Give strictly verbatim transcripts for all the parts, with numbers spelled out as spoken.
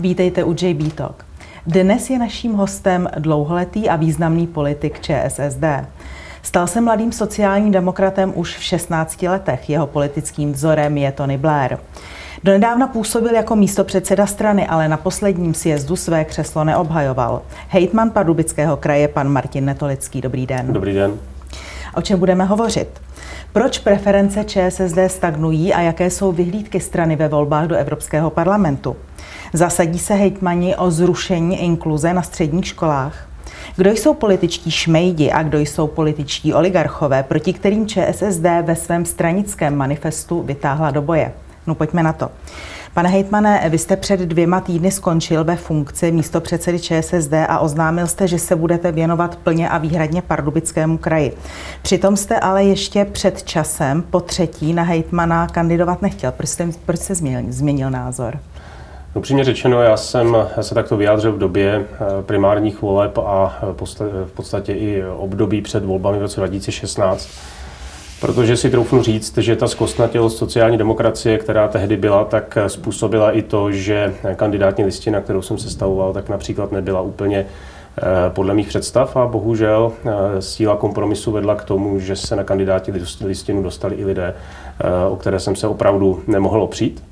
Vítejte u J B Talk. Dnes je naším hostem dlouholetý a významný politik Č S S D. Stal se mladým sociálním demokratem už v šestnácti letech. Jeho politickým vzorem je Tony Blair. Donedávna působil jako místopředseda strany, ale na posledním sjezdu své křeslo neobhajoval. Hejtman Pardubického kraje pan Martin Netolický. Dobrý den. Dobrý den. O čem budeme hovořit? Proč preference Č S S D stagnují a jaké jsou vyhlídky strany ve volbách do Evropského parlamentu? Zasadí se hejtmani o zrušení inkluze na středních školách? Kdo jsou političtí šmejdi a kdo jsou političtí oligarchové, proti kterým Č S S D ve svém stranickém manifestu vytáhla do boje? No pojďme na to. Pane hejtmane, vy jste před dvěma týdny skončil ve funkci místopředsedy Č S S D a oznámil jste, že se budete věnovat plně a výhradně Pardubickému kraji. Přitom jste ale ještě před časem po třetí na hejtmana kandidovat nechtěl. Proč jste, proč jste změnil, změnil názor? Upřímně řečeno, já jsem se takto vyjádřil v době primárních voleb a v podstatě i období před volbami v roce dva tisíce šestnáct. Protože si troufnu říct, že ta zkostnatělost sociální demokracie, která tehdy byla, tak způsobila i to, že kandidátní listina, kterou jsem sestavoval, tak například nebyla úplně podle mých představ a bohužel síla kompromisu vedla k tomu, že se na kandidátní listinu dostali i lidé, o které jsem se opravdu nemohl opřít.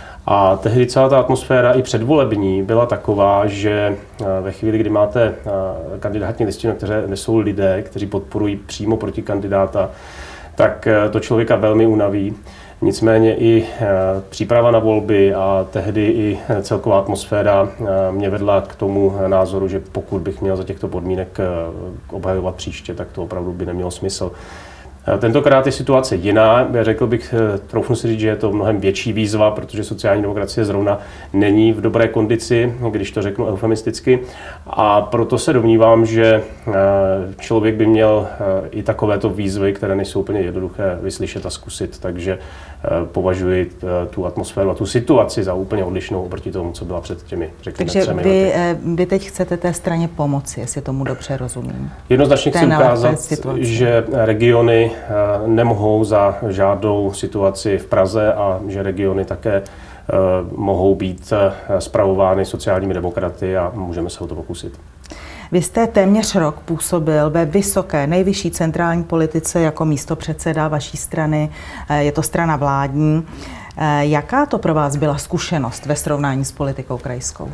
A tehdy celá ta atmosféra i předvolební byla taková, že ve chvíli, kdy máte kandidátní listinu, které nesou lidé, kteří podporují přímo proti kandidáta, tak to člověka velmi unaví. Nicméně i příprava na volby a tehdy i celková atmosféra mě vedla k tomu názoru, že pokud bych měl za těchto podmínek obhajovat příště, tak to opravdu by nemělo smysl. Tentokrát je situace jiná. Řekl bych, troufnu si říct, že je to mnohem větší výzva, protože sociální demokracie zrovna není v dobré kondici, když to řeknu eufemisticky. A proto se domnívám, že člověk by měl i takovéto výzvy, které nejsou úplně jednoduché, vyslyšet a zkusit. Takže považuji tu atmosféru a tu situaci za úplně odlišnou oproti tomu, co byla před těmi, řekněme, Takže třemi vy, lety. vy teď chcete té straně pomoci, jestli tomu dobře rozumím. Jednoznačně chci ukázat, že regiony nemohou za žádnou situaci v Praze a že regiony také mohou být spravovány sociálními demokraty a můžeme se o to pokusit. Vy jste téměř rok působil ve vysoké, nejvyšší centrální politice jako místopředseda vaší strany, je to strana vládní. Jaká to pro vás byla zkušenost ve srovnání s politikou krajskou?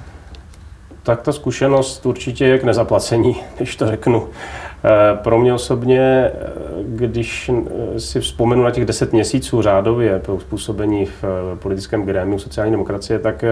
Tak ta zkušenost určitě je k nezaplacení, když to řeknu. Pro mě osobně, když si vzpomenu na těch deset měsíců řádově po působení v politickém grémiu sociální demokracie, tak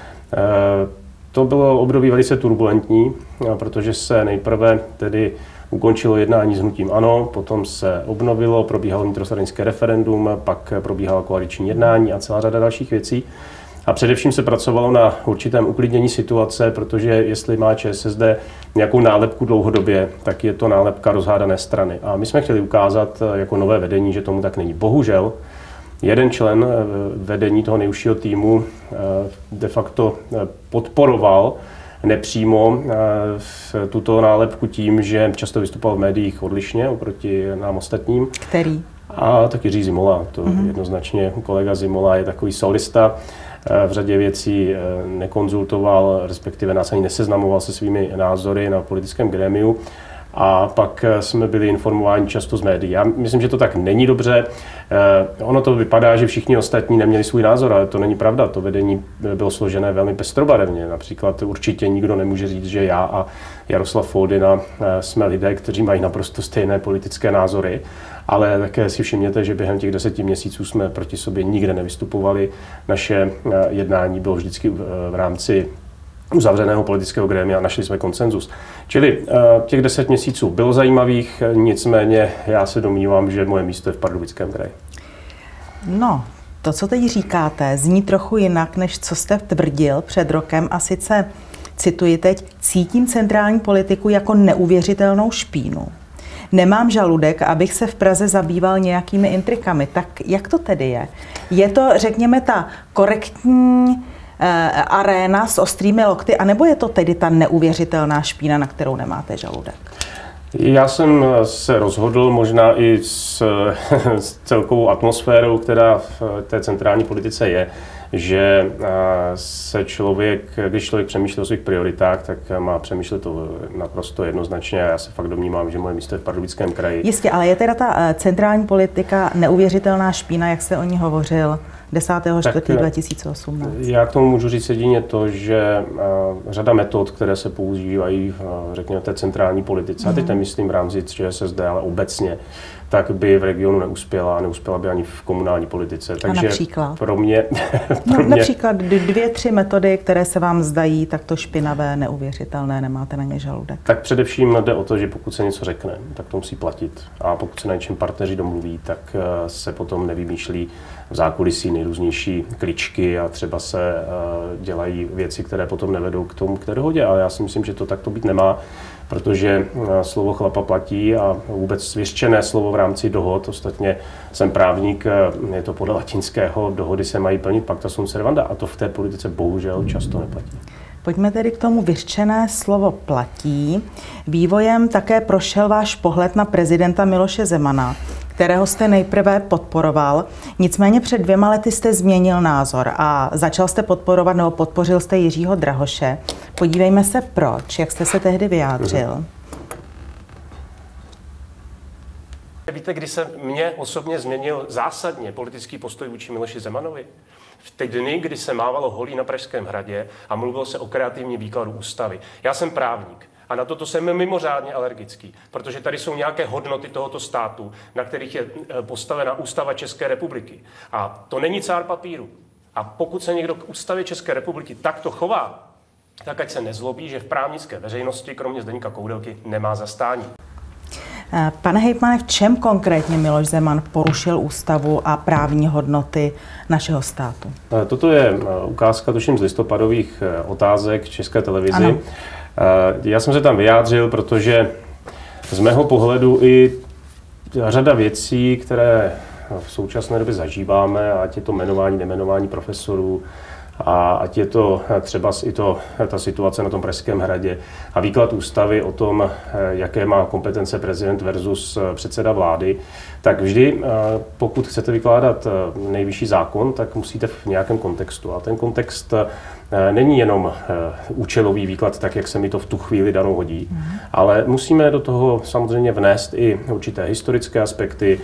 to bylo období velice turbulentní, protože se nejprve tedy ukončilo jednání s hnutím ANO, potom se obnovilo, probíhalo vnitrostranické referendum, pak probíhalo koaliční jednání a celá řada dalších věcí. A především se pracovalo na určitém uklidnění situace, protože jestli má Č S S D nějakou nálepku dlouhodobě, tak je to nálepka rozhádané strany. A my jsme chtěli ukázat jako nové vedení, že tomu tak není. Bohužel jeden člen vedení toho nejužšího týmu de facto podporoval nepřímo tuto nálepku tím, že často vystupoval v médiích odlišně oproti nám ostatním. Který? A taky Jiří Zimola. To mm-hmm. jednoznačně kolega Zimola je takový solista. V řadě věcí nekonzultoval, respektive nás ani neseznamoval se svými názory na politickém grémiu. A pak jsme byli informováni často z médií. Já myslím, že to tak není dobře. Ono to vypadá, že všichni ostatní neměli svůj názor, ale to není pravda. To vedení bylo složené velmi pestrobarevně. Například určitě nikdo nemůže říct, že já a Jaroslav Foldyna jsme lidé, kteří mají naprosto stejné politické názory, ale také si všimněte, že během těch deseti měsíců jsme proti sobě nikde nevystupovali. Naše jednání bylo vždycky v rámci uzavřeného politického grémia a našli jsme konsenzus. Čili těch deset měsíců bylo zajímavých, nicméně já se domnívám, že moje místo je v Pardubickém kraji. No, to, co teď říkáte, zní trochu jinak, než co jste tvrdil před rokem a sice, cituji teď, cítím centrální politiku jako neuvěřitelnou špínu. Nemám žaludek, abych se v Praze zabýval nějakými intrikami. Tak jak to tedy je? Je to, řekněme, ta korektní aréna s ostrými lokty, anebo je to tedy ta neuvěřitelná špína, na kterou nemáte žaludek? Já jsem se rozhodl možná i s, s celkovou atmosférou, která v té centrální politice je, že se člověk, když člověk přemýšlí o svých prioritách, tak má přemýšlet to naprosto jednoznačně a já se fakt domnívám, že moje místo je v Pardubickém kraji. Jistě, ale je teda ta centrální politika neuvěřitelná špína, jak se o ní hovořil desátého čtvrtého dva tisíce osmnáct? Já k tomu můžu říct jedině to, že řada metod, které se používají, řekněme, v té centrální politice, mm. a teď nemyslím v rámci ČSSD, ale obecně, tak by v regionu neuspěla a neuspěla by ani v komunální politice. Takže a například? Pro mě, pro no, mě... Například dvě, tři metody, které se vám zdají takto špinavé, neuvěřitelné, nemáte na ně žaludek. Tak především jde o to, že pokud se něco řekne, tak to musí platit. A pokud se na něčem partneři domluví, tak se potom nevymýšlí v zákulisí nejrůznější kličky a třeba se dělají věci, které potom nevedou k tomu, k té dohodě. Ale já si myslím, že to takto být nemá, protože slovo chlapa platí a vůbec vyřčené slovo v rámci dohod, ostatně jsem právník, je to podle latinského, dohody se mají plnit, pacta sunt servanda, a to v té politice bohužel často neplatí. Pojďme tedy k tomu vyřčené slovo platí. Vývojem také prošel váš pohled na prezidenta Miloše Zemana, kterého jste nejprve podporoval. Nicméně před dvěma lety jste změnil názor a začal jste podporovat nebo podpořil jste Jiřího Drahoše. Podívejme se proč, jak jste se tehdy vyjádřil. Víte, kdy se mě osobně změnil zásadně politický postoj vůči Miloši Zemanovi? V ty dny, kdy se mávalo holí na Pražském hradě a mluvilo se o kreativním výkladu ústavy. Já jsem právník a na toto jsem mimořádně alergický, protože tady jsou nějaké hodnoty tohoto státu, na kterých je postavena ústava České republiky. A to není cár papíru. A pokud se někdo k ústavě České republiky takto chová, tak ať se nezlobí, že v právnické veřejnosti, kromě Zdeňka Koudelky, nemá zastání. Pane hejtmane, v čem konkrétně Miloš Zeman porušil ústavu a právní hodnoty našeho státu? Toto je ukázka, tuším, z listopadových otázek České televizi. Ano. Já jsem se tam vyjádřil, protože z mého pohledu i řada věcí, které v současné době zažíváme, ať je to jmenování, nejmenování profesorů, a ať je to třeba i to, ta situace na tom Pražském hradě a výklad ústavy o tom, jaké má kompetence prezident versus předseda vlády, tak vždy, pokud chcete vykládat nejvyšší zákon, tak musíte v nějakém kontextu. A ten kontext není jenom účelový výklad, tak jak se mi to v tu chvíli danou hodí, mm. ale musíme do toho samozřejmě vnést i určité historické aspekty,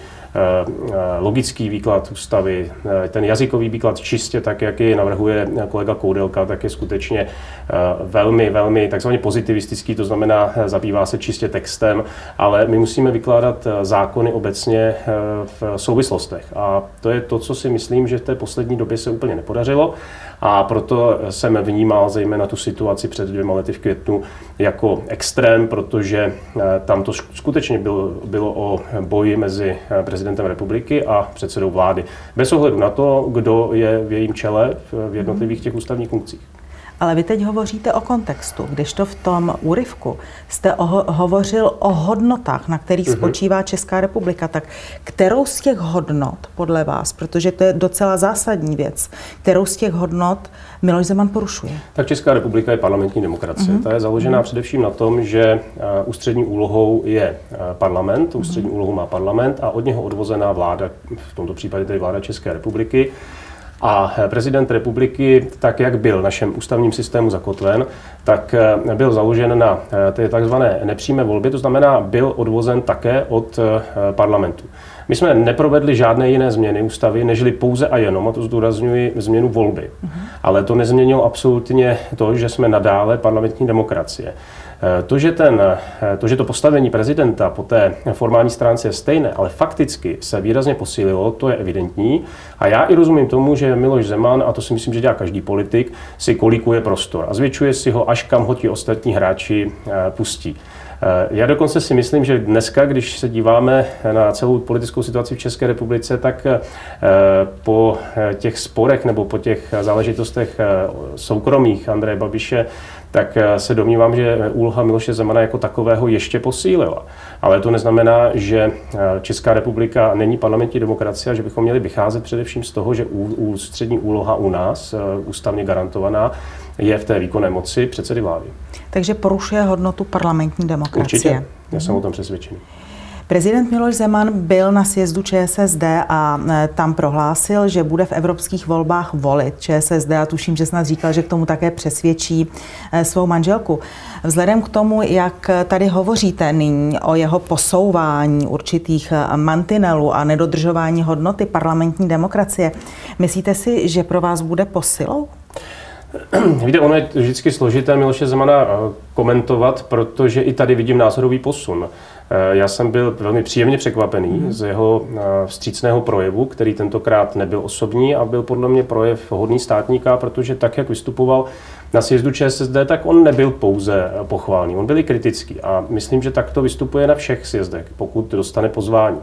logický výklad ústavy, ten jazykový výklad čistě tak, jak ji navrhuje kolega Koudelka, tak je skutečně velmi, velmi takzvaně pozitivistický, to znamená, zabývá se čistě textem, ale my musíme vykládat zákony obecně v souvislostech. A to je to, co si myslím, že v té poslední době se úplně nepodařilo. A proto jsem vnímal zejména tu situaci před dvěma lety v květnu jako extrém, protože tam to skutečně bylo, bylo o boji mezi prezidentem republiky a předsedou vlády. Bez ohledu na to, kdo je v jejím čele v jednotlivých těch ústavních funkcích. Ale vy teď hovoříte o kontextu, kdežto v tom úryvku jste oho- hovořil o hodnotách, na kterých uh-huh. spočívá Česká republika. Tak kterou z těch hodnot podle vás, protože to je docela zásadní věc, kterou z těch hodnot Miloš Zeman porušuje? Tak Česká republika je parlamentní demokracie. Uh-huh. Ta je založená uh-huh. především na tom, že ústřední úlohou je parlament, ústřední uh-huh. úlohu má parlament a od něho odvozená vláda, v tomto případě tedy vláda České republiky. A prezident republiky, tak jak byl v našem ústavním systému zakotven, tak byl založen na té takzvané nepřímé volbě, to znamená, byl odvozen také od parlamentu. My jsme neprovedli žádné jiné změny ústavy, nežli pouze a jenom, a to zdůrazňuji, změnu volby. Uh-huh. Ale to nezměnilo absolutně to, že jsme nadále parlamentní demokracie. To že, ten, to, že to postavení prezidenta po té formální stránce je stejné, ale fakticky se výrazně posílilo, to je evidentní. A já i rozumím tomu, že Miloš Zeman, a to si myslím, že dělá každý politik, si kolikuje prostor a zvětšuje si ho, až kam ho ti ostatní hráči pustí. Já dokonce si myslím, že dneska, když se díváme na celou politickou situaci v České republice, tak po těch sporech nebo po těch záležitostech soukromých Andreje Babiše, tak se domnívám, že úloha Miloše Zemana jako takového ještě posílila. Ale to neznamená, že Česká republika není parlamentní demokracie a že bychom měli vycházet především z toho, že ústřední úloha u nás, ústavně garantovaná, je v té výkonné moci předsedy vlády. Takže porušuje hodnotu parlamentní demokracie. Určitě, já jsem o tom přesvědčený. Prezident Miloš Zeman byl na sjezdu ČSSD a tam prohlásil, že bude v evropských volbách volit ČSSD a tuším, že snad říkal, že k tomu také přesvědčí svou manželku. Vzhledem k tomu, jak tady hovoříte nyní o jeho posouvání určitých mantinelů a nedodržování hodnoty parlamentní demokracie, myslíte si, že pro vás bude posilou? Víte, ono je vždycky složité Miloše Zemana komentovat, protože i tady vidím názorový posun. Já jsem byl velmi příjemně překvapený mm. z jeho vstřícného projevu, který tentokrát nebyl osobní a byl podle mě projev hodný státníka, protože tak, jak vystupoval na sjezdu ČSSD, tak on nebyl pouze pochválný, on byl i kritický a myslím, že takto vystupuje na všech sjezdech, pokud dostane pozvání.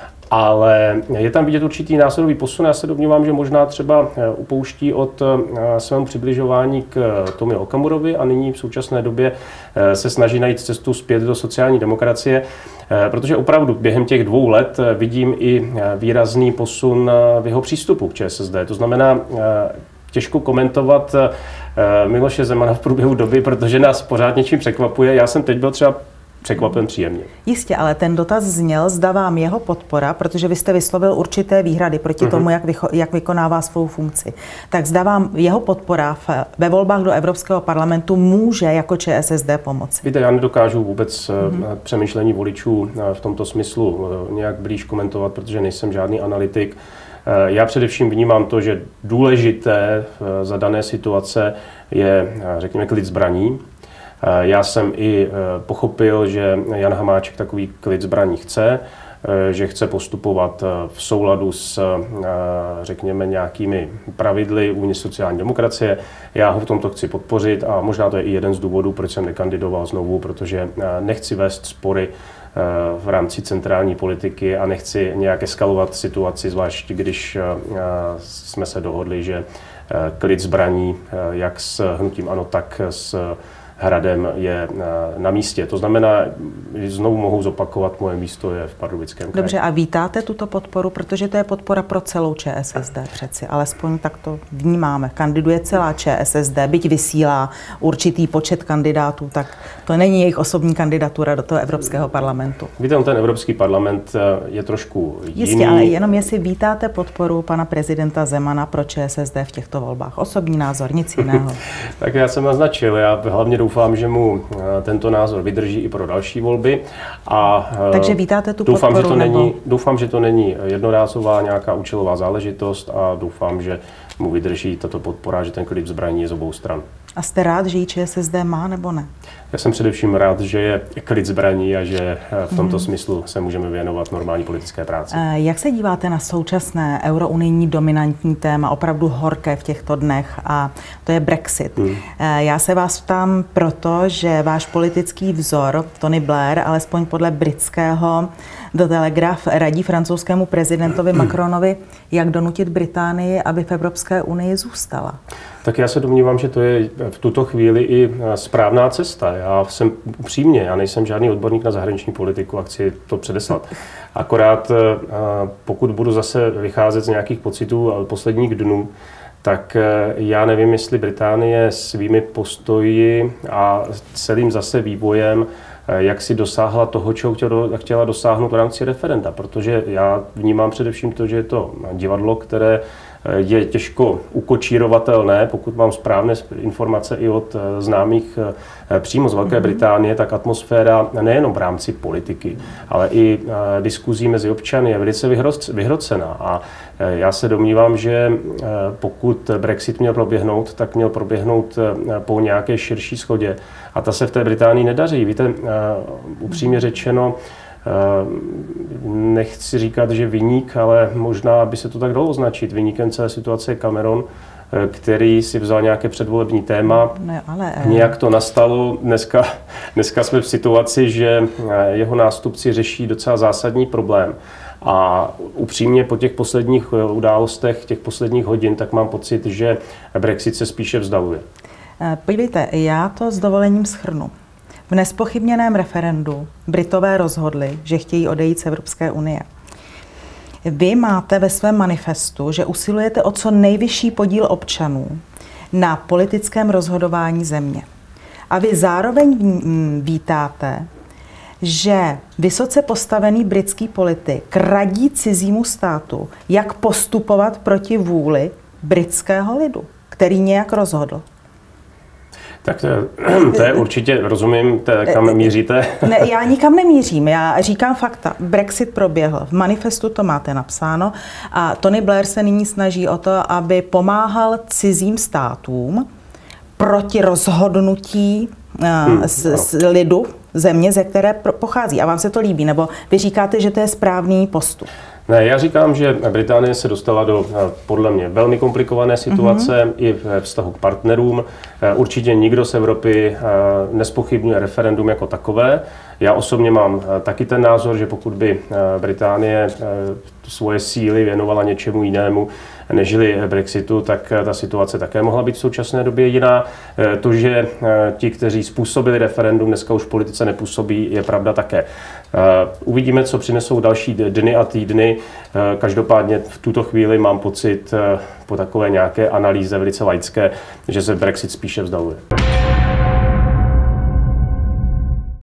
Ale je tam vidět určitý názorový posun. Já se domnívám, že možná třeba upouští od svému přibližování k Tomio Okamurovi a nyní v současné době se snaží najít cestu zpět do sociální demokracie, protože opravdu během těch dvou let vidím i výrazný posun v jeho přístupu k ČSSD. To znamená, těžko komentovat Miloše Zemana v průběhu doby, protože nás pořád něčím překvapuje. Já jsem teď byl třeba překvapen příjemně. Jistě, ale ten dotaz zněl, zda vám jeho podpora, protože vy jste vyslovil určité výhrady proti uh-huh. tomu, jak, vycho, jak vykonává svou funkci. Tak zda vám jeho podpora v, ve volbách do Evropského parlamentu může jako ČSSD pomoci? Víte, já nedokážu vůbec uh-huh. přemýšlení voličů v tomto smyslu nějak blíž komentovat, protože nejsem žádný analytik. Já především vnímám to, že důležité za dané situace je, řekněme, klid zbraní. Já jsem i pochopil, že Jan Hamáček takový klid zbraní chce, že chce postupovat v souladu s, řekněme, nějakými pravidly uvnitř sociální demokracie. Já ho v tomto chci podpořit a možná to je i jeden z důvodů, proč jsem nekandidoval znovu, protože nechci vést spory v rámci centrální politiky a nechci nějak eskalovat situaci, zvlášť když jsme se dohodli, že klid zbraní jak s hnutím ANO, tak s Hradem je na místě. To znamená, že znovu mohu zopakovat, moje místo je v Pardubickém kraji. Dobře, a vítáte tuto podporu, protože to je podpora pro celou ČSSD přeci, alespoň tak to vnímáme. Kandiduje celá ČSSD, byť vysílá určitý počet kandidátů, tak to není jejich osobní kandidatura do toho Evropského parlamentu. Víte, ten Evropský parlament je trošku jiný. Jistě, ale jenom jestli vítáte podporu pana prezidenta Zemana pro ČSSD v těchto volbách. Osobní názor, nic jiného. Tak já jsem naznačil, já hlavně doufám, že mu tento názor vydrží i pro další volby. A takže vítáte tu doufám, podporu? Že to nebo... není, doufám, že to není jednorázová nějaká účelová záležitost a doufám, že mu vydrží tato podpora, že ten klid zbraní je z obou stran. A jste rád, že ji ČSSD má, nebo ne? Já jsem především rád, že je klid zbraní a že v tomto hmm. smyslu se můžeme věnovat normální politické práci. Jak se díváte na současné eurounijní dominantní téma, opravdu horké v těchto dnech, a to je Brexit? Hmm. Já se vás ptám proto, že váš politický vzor, Tony Blair, alespoň podle britského The Telegraph, radí francouzskému prezidentovi Macronovi, jak donutit Británii, aby v Evropské unii zůstala. Tak já se domnívám, že to je v tuto chvíli i správná cesta. Já jsem upřímně, já nejsem žádný odborník na zahraniční politiku a chci to předeslat. Akorát pokud budu zase vycházet z nějakých pocitů posledních dnů, tak já nevím, jestli Británie svými postoji a celým zase vývojem, jak si dosáhla toho, čeho chtěla dosáhnout v rámci referenda. Protože já vnímám především to, že je to divadlo, které je těžko ukočírovatelné. Pokud mám správné informace i od známých přímo z Velké Británie, tak atmosféra nejenom v rámci politiky, ale i diskuzí mezi občany je velice vyhrocená. A já se domnívám, že pokud Brexit měl proběhnout, tak měl proběhnout po nějaké širší shodě. A ta se v té Británii nedaří. Víte, upřímně řečeno, nechci říkat, že viník, ale možná by se to tak dalo označit. Viníkem celé situace je Cameron, který si vzal nějaké předvolební téma. Ne, ale... Nějak to nastalo. Dneska, dneska jsme v situaci, že jeho nástupci řeší docela zásadní problém. A upřímně po těch posledních událostech, těch posledních hodin, tak mám pocit, že Brexit se spíše vzdaluje. Podívejte, já to s dovolením shrnu. V nespochybněném referendu Britové rozhodli, že chtějí odejít z Evropské unie. Vy máte ve svém manifestu, že usilujete o co nejvyšší podíl občanů na politickém rozhodování země. A vy zároveň vítáte že vysoce postavený britský politik radí cizímu státu, jak postupovat proti vůli britského lidu, který nějak rozhodl? Tak to je, to je určitě, rozumím, to, kam míříte. Ne, já nikam nemířím, já říkám fakta. Brexit proběhl, v manifestu to máte napsáno a Tony Blair se nyní snaží o to, aby pomáhal cizím státům proti rozhodnutí hmm, z, z lidu země, ze které pochází. A vám se to líbí? Nebo vy říkáte, že to je správný postup? Ne, já říkám, že Británie se dostala do podle mě velmi komplikované situace mm-hmm. i ve vztahu k partnerům. Určitě nikdo z Evropy nespochybňuje referendum jako takové. Já osobně mám taky ten názor, že pokud by Británie svoje síly věnovala něčemu jinému, nežili Brexitu, tak ta situace také mohla být v současné době jiná. To, že ti, kteří způsobili referendum, dneska už v politice nepůsobí, je pravda také. Uvidíme, co přinesou další dny a týdny. Každopádně v tuto chvíli mám pocit po takové nějaké analýze velice laické, že se Brexit spíše vzdaluje.